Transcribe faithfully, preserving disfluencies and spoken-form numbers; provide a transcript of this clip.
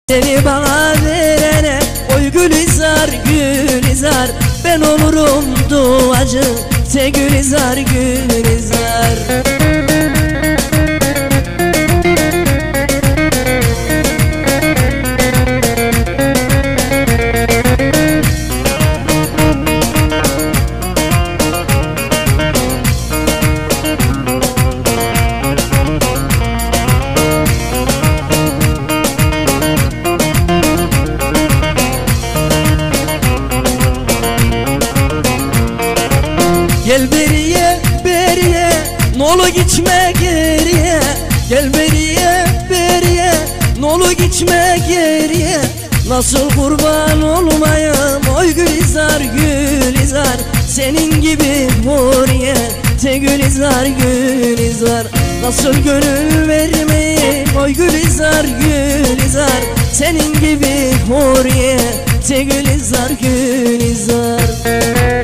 Seni bana verene oy Gülizar Gülizar, ben olurum duacı te Gülizar Gülizar. Gel beriye beriye, nolu gitme geriye. Gel beriye beriye, nolu gitme geriye. Nasıl kurban olmayayım oy Gülizar Gülizar, senin gibi huriye te Gülizar Gülizar. Nasıl gönül vermeyeyim oy Gülizar Gülizar, senin gibi huriye te Gülizar Gülizar.